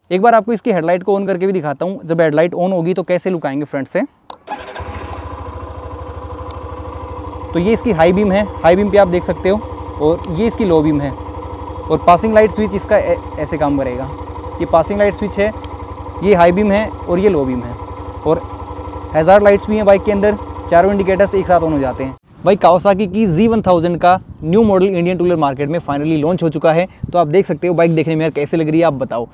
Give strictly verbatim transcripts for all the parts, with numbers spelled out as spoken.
एक बार आपको इसकी हेडलाइट को ऑन करके भी दिखाता हूँ। जब हेडलाइट ऑन होगी तो कैसे लुक आएंगे फ्रंट से। तो ये इसकी हाई बीम है, हाई बीम पे आप देख सकते हो, और ये इसकी लो बीम है। और पासिंग लाइट स्विच इसका ऐसे काम करेगा। ये पासिंग लाइट स्विच है, ये हाई बीम है और ये लो बीम है। और हैज़ार्ड लाइट्स भी हैं बाइक के अंदर, चारों इंडिकेटर्स एक साथ ऑन हो जाते हैं। भाई कावासाकी की ज़ी वन थाउज़ेंड का new model Indian two wheeler market में फाइनली लॉन्च हो चुका है। तो आप देख सकते हो बाइक देखने में यार कैसे लग रही है, आप बताओ।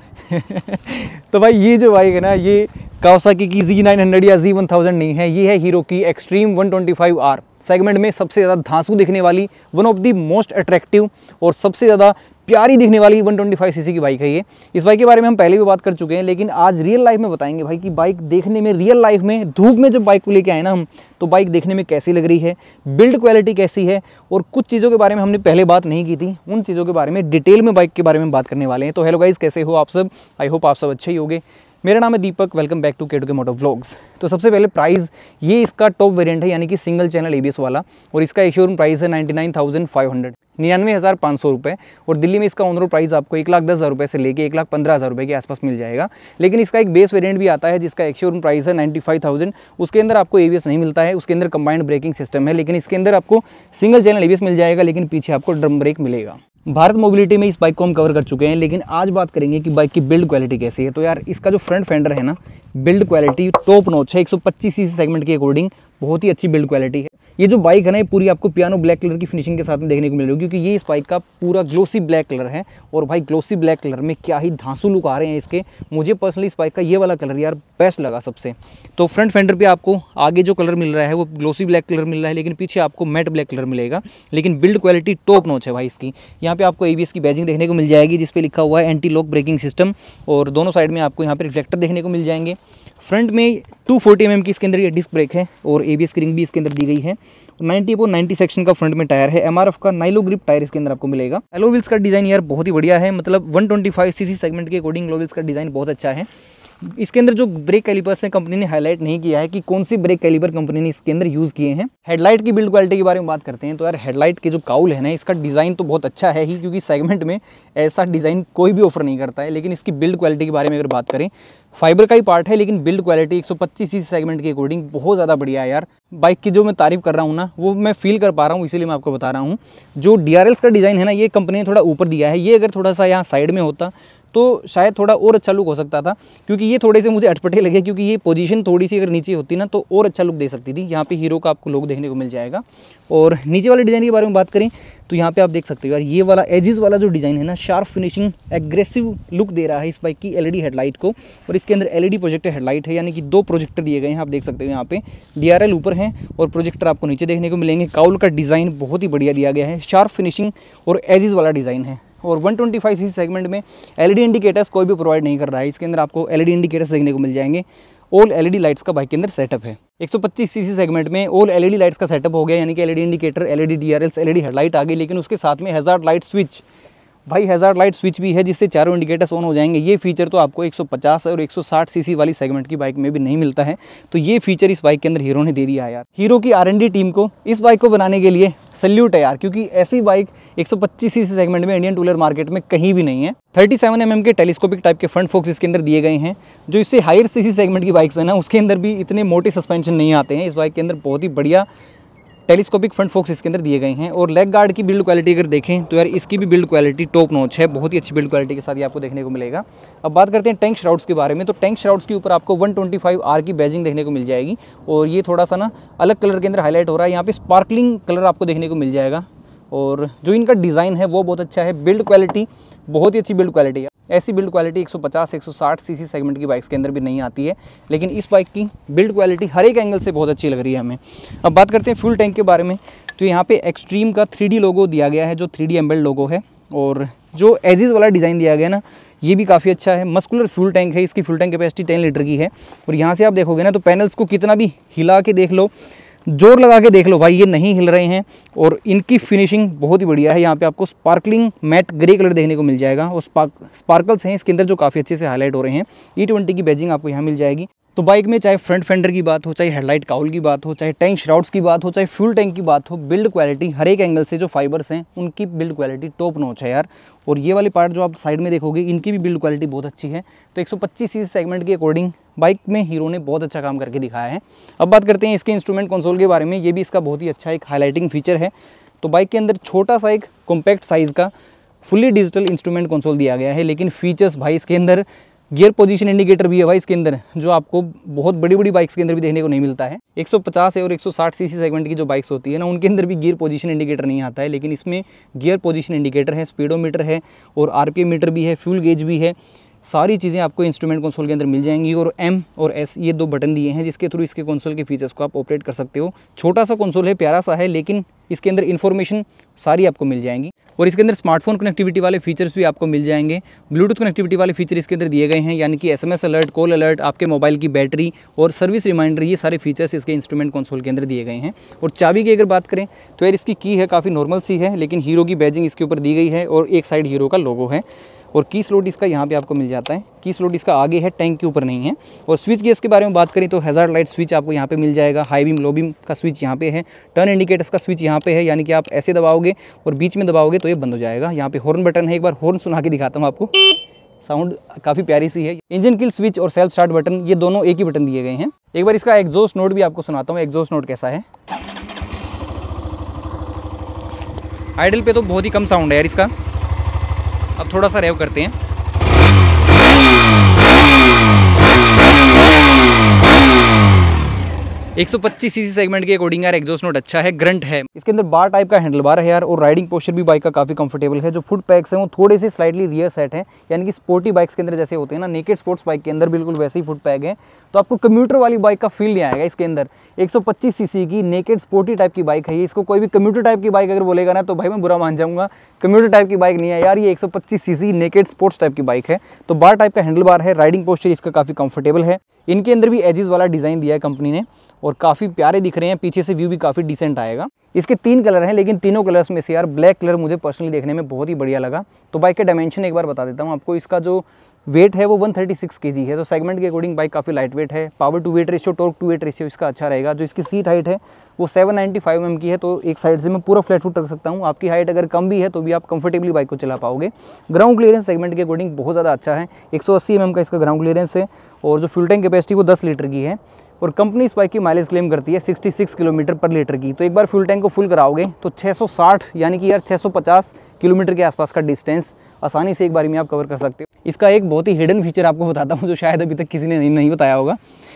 तो भाई ये जो बाइक है ना, ये कावासाकी की ज़ी नाइन हंड्रेड या ज़ी वन थाउज़ेंड नहीं है, ये है हीरो की Xtreme one twenty five R segment में सबसे ज़्यादा धांसू दिखने वाली, one of the most attractive और सबसे ज़्यादा प्यारी दिखने वाली वन ट्वेंटी फाइव सीसी की बाइक है ये। इस बाइक के बारे में हम पहले भी बात कर चुके हैं, लेकिन आज रियल लाइफ में बताएंगे भाई कि बाइक देखने में, रियल लाइफ में धूप में जब बाइक को लेके आए ना हम, तो बाइक देखने में कैसी लग रही है, बिल्ड क्वालिटी कैसी है, और कुछ चीज़ों के बारे में हमने पहले बात नहीं की थी, उन चीज़ों के बारे में डिटेल में बाइक के बारे में बात करने वाले हैं। तो हेलो गाइस, कैसे हो आप सब? आई होप आप सब अच्छे ही होंगे। मेरा नाम है Deepak, welcome back to K two K moto vlogs. तो सबसे पहले प्राइस, ये इसका टॉप वेरिएंट है, यानी कि सिंगल चैनल एबीएस वाला, और इसका एक शोरूम प्राइस है ninety nine thousand five hundred, निन्यानवे हज़ार पाँच सौ रुपये। और दिल्ली में इसका ऑन रोड प्राइस आपको एक लाख दस हज़ार रुपये से लेके एक लाख पंद्रह हज़ार रुपये के आसपास मिल जाएगा। लेकिन इसका एक बेस वेरिएंट भी आता है जिसका एक शोरूम प्राइस है नाइन्टी फाइव थाउजेंड। उसके अंदर आपको एबीएस नहीं मिलता है, उसके अंदर कंबाइंड ब्रेकिंग सिस्टम है, लेकिन इसके अंदर आपको सिंगल चैनल एबीएस मिल जाएगा, लेकिन पीछे आपको ड्रम ब्रेक मिलेगा। भारत मोबिलिटी में इस बाइक को हम कवर कर चुके हैं, लेकिन आज बात करेंगे कि बाइक की बिल्ड क्वालिटी कैसी है। तो यार इसका जो फ्रंट फेंडर है ना, बिल्ड क्वालिटी टॉप नॉच है। एक सौ पच्चीस सीसी सेगमेंट के अकॉर्डिंग बहुत ही अच्छी बिल्ड क्वालिटी है। ये जो बाइक है ना, ये पूरी आपको पियानो ब्लैक कलर की फिनिशिंग के साथ में देखने को मिल रही है, क्योंकि ये इस बाइक का पूरा ग्लोसी ब्लैक कलर है। और भाई ग्लोसी ब्लैक कलर में क्या ही धांसू लुक आ रहे हैं इसके। मुझे पर्सनली इस बाइक का ये वाला कलर यार बेस्ट लगा सबसे। तो फ्रंट फेंडर पे आपको आगे जो कलर मिल रहा है वो ग्लोसी ब्लैक कलर मिल रहा है, लेकिन पीछे आपको मैट ब्लैक कलर मिलेगा। लेकिन बिल्ड क्वालिटी टॉप नॉच है भाई इसकी। यहाँ पे आपको एबीएस की बैजिंग देखने को मिल जाएगी, जिसपे लिखा हुआ है एंटी लॉक ब्रेकिंग सिस्टम, और दोनों साइड में आपको यहाँ पे रिफ्लेक्टर देखने को मिल जाएंगे। फ्रंट में टू फोर्टी एम एम की इसके अंदर ये डिस्क ब्रेक है, और एबीएस की रिंग भी इसके अंदर दी गई है। नाइन्टी अपॉन नाइन्टी सेक्शन का फ्रंट में टायर है, एमआरएफ का नाइलो ग्रिप टायर इसके अंदर आपको मिलेगा। एलो व्हील्स का डिज़ाइन यार बहुत ही बढ़िया है, मतलब one twenty five CC segment के अकॉर्डिंग एलो व्हील्स का डिज़ाइन बहुत अच्छा है। इसके अंदर जो ब्रेक कैलिपर्स हैं कंपनी ने हाईलाइट नहीं किया है कि कौन सी ब्रेक कैलिपर कंपनी ने इसके अंदर यूज़ किए हैं। हेडलाइट की बिल्ड क्वालिटी के बारे में बात करते हैं तो यार हेडलाइट के जो काउल है ना, इसका डिज़ाइन तो बहुत अच्छा है ही, क्योंकि सेगमेंट में ऐसा डिज़ाइन कोई भी ऑफर नहीं करता है। लेकिन इसकी बिल्ड क्वालिटी के बारे में अगर बात करें, फाइबर का ही पार्ट है, लेकिन बिल्ड क्वालिटी एक सौ पच्चीस सीसी सेगमेंट के अकॉर्डिंग बहुत ज़्यादा बढ़िया है यार। बाइक की जो मैं तारीफ कर रहा हूँ ना, वो मैं फील कर पा रहा हूँ, इसीलिए मैं आपको बता रहा हूँ। जो डीआरएल्स का डिज़ाइन है ना, ये कंपनी ने थोड़ा ऊपर दिया है, ये अगर थोड़ा सा यहाँ साइड में होता तो शायद थोड़ा और अच्छा लुक हो सकता था, क्योंकि ये थोड़े से मुझे अटपटे लगे, क्योंकि ये पोजीशन थोड़ी सी अगर नीचे होती ना तो और अच्छा लुक दे सकती थी। यहाँ पे हीरो का आपको लोग देखने को मिल जाएगा। और नीचे वाले डिज़ाइन के बारे में बात करें तो यहाँ पे आप देख सकते हो यार, ये वाला एजिस वाला जो डिज़ाइन है ना, शार्प फिनिशिंग एग्रेसिव लुक दे रहा है इस बाइक की एलईडी हेडलाइट को। और इसके अंदर एलईडी प्रोजेक्टर हेडलाइट है, यानी कि दो प्रोजेक्टर दिए गए हैं, आप देख सकते हो। यहाँ पे डीआरएल ऊपर हैं और प्रोजेक्टर आपको नीचे देखने को मिलेंगे। काउल का डिज़ाइन बहुत ही बढ़िया दिया गया है, शार्प फिनिशिंग और एजिस वाला डिज़ाइन है। और one twenty five CC segment में एलईडी इंडिकेटर्स कोई भी प्रोवाइड नहीं कर रहा है। इसके अंदर आपको एलईडी इंडिकेटर्स देखने को मिल जाएंगे। ऑल एलईडी लाइट्स का बाइक के अंदर सेटअप है। एक सौ पच्चीस सीसी सेगमेंट में ऑल एलईडी लाइट्स का सेटअप हो गया, यानी कि LED indicator, LED DRLs, LED headlight आ गई। लेकिन उसके साथ में हैज़ार्ड लाइट स्विच, भाई हैज़ार्ड लाइट स्विच भी है, जिससे चारों इंडिकेटर्स ऑन हो जाएंगे। ये फीचर तो आपको एक सौ पचास और एक सौ साठ सीसी वाली सेगमेंट की बाइक में भी नहीं मिलता है। तो ये फीचर इस बाइक के अंदर हीरो ने दे दिया है यार। हीरो की आर एन डी टीम को इस बाइक को बनाने के लिए सल्यूट है यार, क्योंकि ऐसी बाइक एक सौ पच्चीस सीसी सेगमेंट में इंडियन टू व्हीलर मार्केट में कहीं भी नहीं है। थर्टी सेवन एम एम के टेलीस्कोपिक टाइप के फ्रंट फोक्स इसके अंदर दिए गए हैं। जो इससे हायर सीसी सेगमेंट की बाइक्स है ना, उसके अंदर भी इतने मोटे सस्पेंशन नहीं आते हैं। इस बाइक के अंदर बहुत ही बढ़िया टेलीस्कोपिक फ्रंट फोक्स इसके अंदर दिए गए हैं। और लेग गार्ड की बिल्ड क्वालिटी अगर देखें तो यार इसकी भी बिल्ड क्वालिटी टॉप नॉच है, बहुत ही अच्छी बिल्ड क्वालिटी के साथ ये आपको देखने को मिलेगा। अब बात करते हैं टैंक श्राउड्स के बारे में। तो टैंक श्राउड्स के ऊपर आपको वन ट्वेंटी फाइव आर की बैजिंग देखने को मिल जाएगी, और ये थोड़ा सा ना अलग कलर के अंदर हाईलाइट हो रहा है। यहाँ पे स्पार्कलिंग कलर आपको देखने को मिल जाएगा, और जो इनका डिज़ाइन है वो बहुत अच्छा है। बिल्ड क्वालिटी बहुत ही अच्छी बिल्ड क्वालिटी है। ऐसी बिल्ड क्वालिटी एक सौ पचास एक सौ साठ सीसी सेगमेंट की बाइक्स के अंदर भी नहीं आती है, लेकिन इस बाइक की बिल्ड क्वालिटी हर एक एंगल से बहुत अच्छी लग रही है हमें। अब बात करते हैं फ्यूल टैंक के बारे में। तो यहाँ पे एक्सट्रीम का थ्री डी लोगो दिया गया है, जो थ्री डी एम्बेल्ड लोगो है। और जो एजिस वाला डिज़ाइन दिया गया ना, ये भी काफ़ी अच्छा है। मस्कुलर फ्यूल टैंक है, इसकी fuel tank capacity ten litre की है। और यहाँ से आप देखोगे ना तो पैनल्स को कितना भी हिला के देख लो, जोर लगा के देख लो भाई, ये नहीं हिल रहे हैं। और इनकी फिनिशिंग बहुत ही बढ़िया है। यहाँ पे आपको स्पार्कलिंग मैट ग्रे कलर देखने को मिल जाएगा, और स्पार्क स्पार्कल्स हैं इसके अंदर जो काफ़ी अच्छे से हाईलाइट हो रहे हैं। ई ट्वेंटी की बैजिंग आपको यहाँ मिल जाएगी। तो बाइक में चाहे फ्रंट फेंडर की बात हो, चाहे हेडलाइट काउल की बात हो, चाहे टैंक श्राउड्स की बात हो, चाहे फ्यूल टैंक की बात हो, बिल्ड क्वालिटी हर एक एंगल से जो फाइबर्स हैं उनकी बिल्ड क्वालिटी टॉप नॉच है यार। और ये वाले पार्ट जो आप साइड में देखोगे इनकी भी बिल्ड क्वालिटी बहुत अच्छी है। तो एक सौ पच्चीस सीसी सेगमेंट के अकॉर्डिंग बाइक में हीरो ने बहुत अच्छा काम करके दिखाया है। अब बात करते हैं इसके इंस्ट्रूमेंट कंसोल के बारे में। ये भी इसका बहुत ही अच्छा एक हाईलाइटिंग फीचर है। तो बाइक के अंदर छोटा सा एक कॉम्पैक्ट साइज़ का फुल्ली डिजिटल इंस्ट्रूमेंट कंसोल दिया गया है, लेकिन फीचर्स भाई इसके अंदर गियर पोजीशन इंडिकेटर भी है भाई इसके अंदर, जो आपको बहुत बड़ी बड़ी बाइक्स के अंदर भी देखने को नहीं मिलता है। एक सौ पचास है और एक सौ साठ सीसी सेगमेंट की जो बाइक्स होती है ना, उनके अंदर भी गियर पोजीशन इंडिकेटर नहीं आता है, लेकिन इसमें गियर पोजीशन इंडिकेटर है, स्पीडोमीटर है और आरपीएम मीटर भी है, फ्यूल गेज भी है। सारी चीज़ें आपको इंस्ट्रूमेंट कंसोल के अंदर मिल जाएंगी। और एम और एस ये दो बटन दिए हैं जिसके थ्रू इसके कंसोल के फीचर्स को आप ऑपरेट कर सकते हो। छोटा सा कंसोल है, प्यारा सा है, लेकिन इसके अंदर इन्फॉर्मेशन सारी आपको मिल जाएंगी। और इसके अंदर स्मार्टफोन कनेक्टिविटी वाले फीचर्स भी आपको मिल जाएंगे। ब्लूटूथ कनेक्टिविटी वाले फीचर इसके अंदर दिए गए हैं, यानी कि एसएमएस अलर्ट, कॉल अलर्ट, आपके मोबाइल की बैटरी और सर्विस रिमाइंडर, ये सारे फीचर्स इसके इंस्ट्रूमेंट कंसोल के अंदर दिए गए हैं। और चाबी की अगर बात करें तो यार इसकी की है काफ़ी नॉर्मल सी है, लेकिन हीरो की बैजिंग इसके ऊपर दी गई है और एक साइड हीरो का लोगो है। और की स्लॉट इसका यहाँ पे आपको मिल जाता है। की स्लॉट इसका आगे है, टैंक के ऊपर नहीं है। और स्विच गेस के बारे में बात करें तो हैजार्ड लाइट स्विच आपको यहाँ पे मिल जाएगा। हाई बीम लो बीम का स्विच यहाँ पे है। टर्न इंडिकेटर्स का स्विच यहाँ पे है, यानी कि आप ऐसे दबाओगे और बीच में दबाओगे तो ये बंद हो जाएगा। यहाँ पे हॉर्न बटन है, एक बार हॉर्न सुना के दिखाता हूँ आपको, साउंड काफ़ी प्यारी सी है। इंजन किल स्विच और सेल्फ स्टार्ट बटन, ये दोनों एक ही बटन दिए गए हैं। एक बार इसका एग्जॉस्ट नोट भी आपको सुनाता हूँ, एग्जॉस्ट नोट कैसा है। आइडल पे तो बहुत ही कम साउंड है यार इसका। अब थोड़ा सा रेव करते हैं। एक सौ पच्चीस सीसी सेगमेंट के अकॉर्डिंग यार एग्जॉस्ट नोट अच्छा है, ग्रंट है। इसके अंदर बार टाइप का हैंडल बार है यार। और राइडिंग पोस्चर भी बाइक का काफ़ी कंफर्टेबल है। जो फुट पैक्स हैं वो थोड़े से स्लाइटली रियर सेट है, यानी कि स्पोर्टी बाइक्स के अंदर जैसे होते हैं ना, नेकेड स्पोर्ट्स बाइक के अंदर बिल्कुल वैसे ही फुट पैक है। तो आपको कम्यूटर वाली बाइक का फील नहीं आएगा इसके अंदर। एक सौ पच्चीस सीसी की नेकेड स्पोर्टी टाइप की बाइक है ये। इसको कोई भी कम्यूटर टाइप की बाइक अगर बोलेगा ना तो भाई मैं बुरा मान जाऊंगा। कम्यूटर टाइप की बाइक नहीं है यार, ये एक सौ पच्चीस सीसी नेकेड स्पोर्ट्स टाइप की बाइक है। तो बार टाइप का हैंडल बार है। राइडिंग पोस्चर इसका काफ़ी कंफर्टेबल है। इनके अंदर भी एजेस वाला डिज़ाइन दिया है कंपनी ने और काफ़ी प्यारे दिख रहे हैं। पीछे से व्यू भी काफ़ी डिसेंट आएगा। इसके तीन कलर हैं, लेकिन तीनों कलर्स में से यार ब्लैक कलर मुझे पर्सनली देखने में बहुत ही बढ़िया लगा। तो बाइक के डायमेंशन एक बार बता देता हूँ आपको। इसका जो वेट है वो एक सौ छत्तीस केजी है। तो सेगमेंट के अकॉर्डिंग बाइक काफ़ी लाइट वेट है। Power to weight ratio, torque to weight ratio इसका अच्छा रहेगा। जो इसकी सीट हाइट है वो सात सौ पचानवे एम एम की है, तो एक साइड से मैं पूरा फ्लैट फुट रख सकता हूँ। आपकी हाइट अगर कम भी है तो भी आप कंफर्टेबली बाइक को चला पाओगे। ग्राउंड क्लियरेंस सेगमेंट के अकॉर्डिंग बहुत ज़्यादा अच्छा है। एक सौ अस्सी एम एम का इसका ग्राउंड क्लियरेंस है। और जो फ्यूल टैंक कैपेसिटी वो दस लीटर की है। और कंपनी इस बाइक की माइलेज क्लेम करती है छियासठ किलोमीटर पर लीटर की। तो एक बार फ्यूल टैंक को फुल कराओगे तो छह सौ साठ यानी कि यार छह सौ पचास किलोमीटर के आसपास का डिस्टेंस आसानी से एक बार में आप कवर कर सकते हो। इसका एक बहुत ही हिडन फीचर आपको बताता हूँ जो शायद अभी तक किसी ने नहीं, नहीं बताया होगा।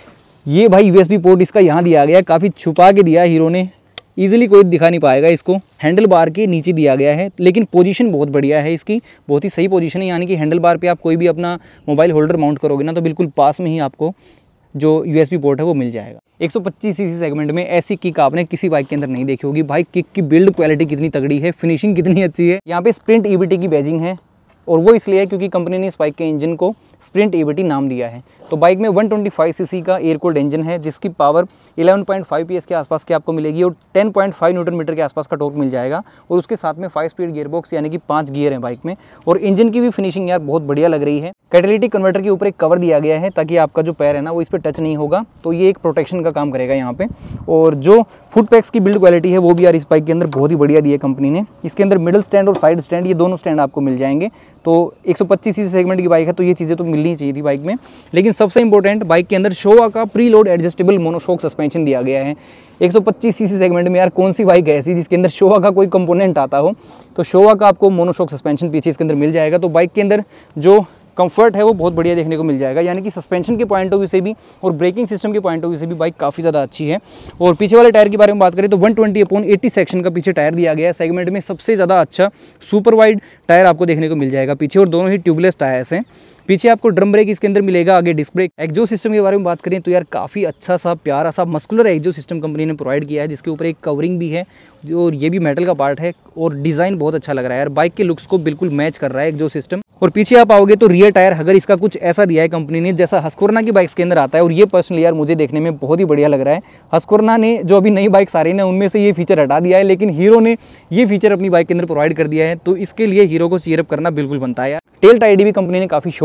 ये भाई यूएसबी पोर्ट इसका यहाँ दिया गया है, काफ़ी छुपा के दिया है हीरो ने, ईजिली कोई दिखा नहीं पाएगा इसको। हैंडल बार के नीचे दिया गया है, लेकिन पोजीशन बहुत बढ़िया है इसकी, बहुत ही सही पोजीशन है। यानी कि हैंडल बार पे आप कोई भी अपना मोबाइल होल्डर माउंट करोगे ना तो बिल्कुल पास में ही आपको जो यूएसबी पोर्ट है वो मिल जाएगा। एक सौ पच्चीस सीसी सेगमेंट में ऐसी किक आपने किसी बाइक के अंदर नहीं देखी होगी। भाई किक की बिल्ड क्वालिटी कितनी तगड़ी है, फिनिशिंग कितनी अच्छी है। यहाँ पे स्प्रिंट ईबीटी की बैजिंग है और वो इसलिए है क्योंकि कंपनी ने इस बाइक के इंजन को स्प्रिंट ईबीटी नाम दिया है। तो बाइक में एक सौ पच्चीस सीसी का एयर कूल्ड इंजन है जिसकी पावर ग्यारह पॉइंट पाँच पीएस के आसपास की आपको मिलेगी और दस पॉइंट पाँच न्यूटन मीटर के आसपास का टॉर्क मिल जाएगा। और उसके साथ में फाइव स्पीड गियर बॉक्स यानी कि पाँच गियर हैं बाइक में। और इंजन की भी फिनिशिंग यार बहुत बढ़िया लग रही है। कैटालिटिक कन्वर्टर के ऊपर एक कवर दिया गया है ताकि आपका जो पैर है ना वो इस पर टच नहीं होगा, तो ये एक प्रोटेक्शन का काम करेगा यहाँ पे। और जो फुट पैक्स की बिल्ड क्वालिटी है वो भी यार इस बाइक के अंदर बहुत ही बढ़िया दी है कंपनी ने। इसके अंदर मिडल स्टैंड और साइड स्टैंड ये दोनों स्टैंड आपको मिल जाएंगे। तो एक सौ पच्चीस सीसी सेगमेंट की बाइक है तो ये चीज़ें तो मिलनी चाहिए थी बाइक में। लेकिन सबसे इंपॉर्टेंट, बाइक के अंदर शोवा का pre load adjustable monoshock suspension दिया गया है। एक सौ पच्चीस सीसी सेगमेंट में यार कौन सी बाइक है ऐसी जिसके अंदर शोवा का कोई कंपोनेंट आता हो। तो शोवा का आपको मोनोशॉक सस्पेंशन पीछे इसके अंदर मिल जाएगा। तो बाइक के अंदर जो कंफर्ट है वो बहुत बढ़िया देखने को मिल जाएगा, यानी कि सस्पेंशन के पॉइंट ऑफ व्यू से भी और ब्रेकिंग सिस्टम के पॉइंट ऑफ व्यू से भी बाइक काफ़ी ज़्यादा अच्छी है। और पीछे वाले टायर के बारे में बात करें तो एक सौ बीस अपॉन अस्सी सेक्शन का पीछे टायर दिया गया है। सेगमेंट में सबसे ज़्यादा अच्छा सुपर वाइड टायर आपको देखने को मिल जाएगा पीछे, और दोनों ही ट्यूबलेस टायर्स हैं। पीछे आपको ड्रम ब्रेक इसके अंदर मिलेगा, आगे डिस्क ब्रेक। एग्जॉस्ट सिस्टम के बारे में बात करें तो यार काफ़ी अच्छा सा प्यारा सा मस्कुलर एग्जॉस्ट सिस्टम कंपनी ने प्रोवाइड किया है, जिसके ऊपर एक कवरिंग भी है और ये भी मेटल का पार्ट है। और डिज़ाइन बहुत अच्छा लग रहा है यार, बाइक के लुक्स को बिल्कुल मैच कर रहा है एग्जॉस्ट सिस्टम। और पीछे आप आओगे तो रियर टायर अगर इसका कुछ ऐसा दिया है कंपनी ने जैसा हस्क्वर्ना की बाइक्स के अंदर आता है, और ये पर्सनली यार मुझे देखने में बहुत ही बढ़िया लग रहा है। हस्क्वर्ना ने जो अभी नई बाइक्स आ रही है ना उनमें से ये फीचर हटा दिया है, लेकिन हीरो ने ये फीचर अपनी बाइक के अंदर प्रोवाइड कर दिया है, तो इसके लिए हीरो को चीयर अप करना बिल्कुल बनता है यार। टेल टाइडी भी कंपनी ने काफ़ी शॉर्ट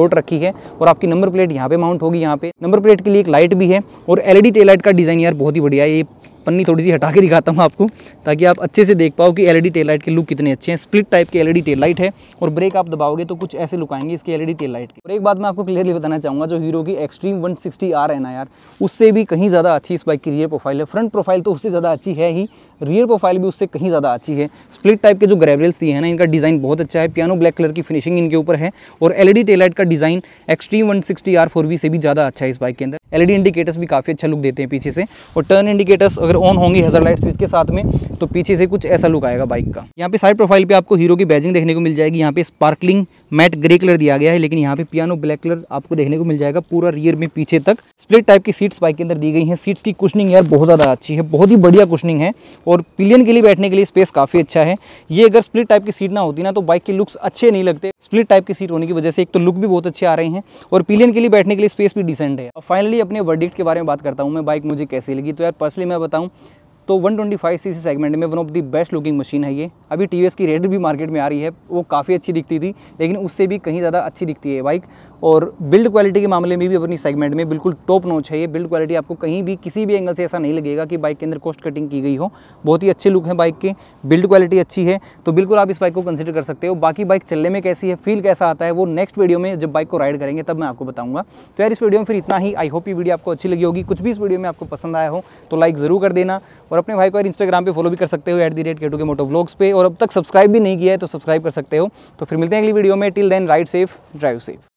सपोर्ट रखी है और आपकी नंबर प्लेट यहाँ पे माउंट होगी। यहाँ पे नंबर प्लेट के लिए एक लाइट भी है और एलईडी टेल लाइट का डिज़ाइन यार बहुत ही बढ़िया है। ये पन्नी थोड़ी सी हटा के दिखाता हूँ आपको ताकि आप अच्छे से देख पाओ कि एलईडी टेल लाइट के लुक कितने अच्छे हैं। स्प्लिट टाइप के एलईडी टेल लाइट है और ब्रेक आप दबाओगे तो कुछ ऐसे लुक आएंगे इसके एलईडी टेल लाइट के। और एक बात मैं आपको क्लियरली बताना चाहूँगा, जो हीरो की एक्सट्रीम वन सिक्सटी आर है ना यार, उससे भी कहीं ज़्यादा अच्छी इस बाइक की रियर प्रोफाइल है। फ्रंट प्रोफाइल तो उससे ज़्यादा अच्छी है ही, रियर प्रोफाइल भी उससे कहीं ज़्यादा अच्छी है। स्प्लिट टाइप के जो ग्रेवल्स दिए हैं ना, इनका डिज़ाइन बहुत अच्छा है। पियानो ब्लैक कलर की फिनिशिंग इनके ऊपर है और एलईडी टेल लाइट का design Xtreme one sixty R four V से भी ज़्यादा अच्छा है इस बाइक के अंदर। एलईडी इंडिकेटर्स भी काफ़ी अच्छा लुक देते हैं पीछे से और टर्न इंडिकेटर्स अगर ऑन होंगे हज़ार लाइट स्विच के साथ में तो पीछे से कुछ ऐसा लुक आएगा बाइक का। यहाँ पे साइड प्रोफाइल पे आपको हीरो की बैजिंग देखने को मिल जाएगी। यहाँ पे स्पार्कलिंग मैट ग्रे कलर दिया गया है, लेकिन यहाँ पे पियानो ब्लैक कलर आपको देखने को मिल जाएगा पूरा रियर में पीछे तक। स्प्लिट टाइप की सीट्स बाइक के अंदर दी गई हैं। सीट्स की कुशनिंग यार बहुत ज़्यादा अच्छी है, बहुत ही बढ़िया कुशनिंग है और पिलियन के लिए बैठने के लिए स्पेस काफ़ी अच्छा है। ये अगर स्प्लिट टाइप की सीट ना होती ना तो बाइक के लुक्स अच्छे नहीं लगते। स्प्लिट टाइप की सीट होने की वजह से एक तो लुक भी बहुत अच्छे आ रहे हैं और पिलियन के लिए बैठने के लिए स्पेस भी डिसेंट है। और फाइनली अपने वर्डिक्ट के बारे में बात करता हूँ मैं, बाइक मुझे कैसी लगी। तो यार पर्सनली मैं बताऊँ तो one twenty five CC segment में one of the best looking machine है ये। अभी टीवीएस की रेड भी मार्केट में आ रही है, वो काफ़ी अच्छी दिखती थी लेकिन उससे भी कहीं ज़्यादा अच्छी दिखती है बाइक। और बिल्ड क्वालिटी के मामले में भी अपनी सेगमेंट में बिल्कुल टॉप नॉच है ये। बिल्ड क्वालिटी आपको कहीं भी किसी भी एंगल से ऐसा नहीं लगेगा कि बाइक के अंदर कॉस्ट कटिंग की गई हो। बहुत ही अच्छे लुक है बाइक के, बिल्ड क्वालिटी अच्छी है, तो बिल्कुल आप इस बाइक को कंसिडर कर सकते हो। बाकी बाइक चलने में कैसी है, फील कैसा आता है, वो नेक्स्ट वीडियो में जब बाइक को राइड करेंगे तब मैं आपको बताऊंगा। तो यार इस वीडियो में फिर इतना ही। आई होप ये वीडियो आपको अच्छी लगी होगी। कुछ भी इस वीडियो में आपको पसंद आया हो तो लाइक ज़रूर कर देना और अपने भाई को यार इंस्टाग्राम पे फॉलो भी कर सकते हो एट दी रेट केटू के मोटो व्लॉग्स पे, और अब तक सब्सक्राइब भी नहीं किया है तो सब्सक्राइब कर सकते हो। तो फिर मिलते हैं अगली वीडियो में। Till then ride safe, drive safe.